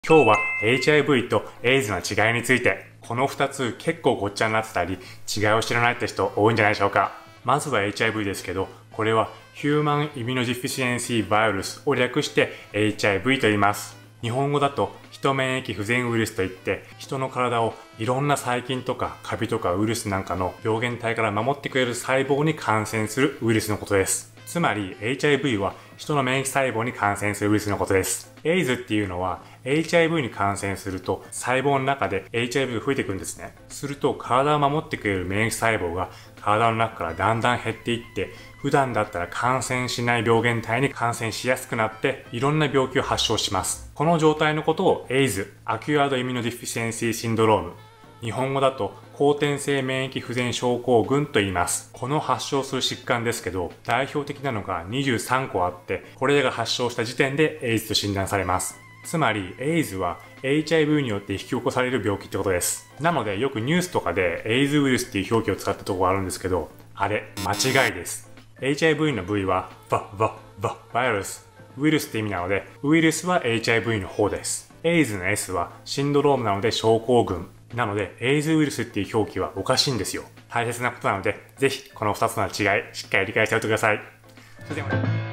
今日は HIV と AIDS の違いについて、この2つ結構ごっちゃになってたり、違いを知らないって人多いんじゃないでしょうか。まずは HIV ですけど、これは Human Immunodeficiency Virus を略して HIV と言います。日本語だと人免疫不全ウイルスといって、人の体をいろんな細菌とかカビとかウイルスなんかの病原体から守ってくれる細胞に感染するウイルスのことです。つまり HIV は人の免疫細胞に感染するウイルスのことです。AIDS っていうのは HIV に感染すると細胞の中で HIV が増えていくんですね。すると体を守ってくれる免疫細胞が体の中からだんだん減っていって、普段だったら感染しない病原体に感染しやすくなっていろんな病気を発症します。この状態のことを AIDS、Acquired Immunodeficiency Syndrome、日本語だと後天性免疫不全症候群と言います。この発症する疾患ですけど、代表的なのが23個あって、これらが発症した時点で AIDS と診断されます。つまり AIDS は HIV によって引き起こされる病気ってことです。なのでよくニュースとかで AIDS ウイルスっていう表記を使ったところがあるんですけど、あれ間違いです。HIV の V はバイルス、ウイルスって意味なので、ウイルスは HIV の方です。AIDS の S はシンドロームなので症候群。なので、AIDS ウイルスっていう表記はおかしいんですよ。大切なことなので、ぜひこの2つの違い、しっかり理解しておいてください。それでは